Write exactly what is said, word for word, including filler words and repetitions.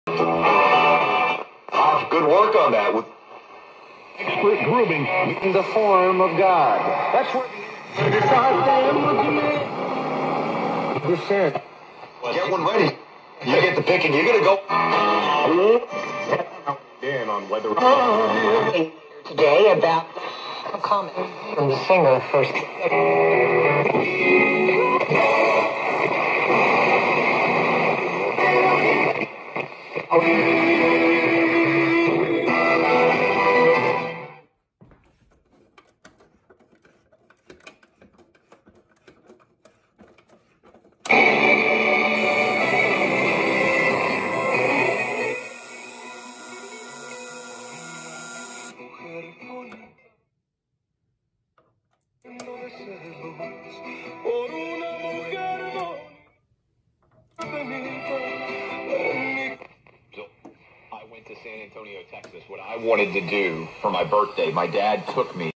Ah, good work on that. With expert grooming in the form of God. That's where the descent. Get one ready. You get the picking. You're gonna go. In on whether today about a comment from the singer first. I went to San Antonio, Texas. What I wanted to do for my birthday, my dad took me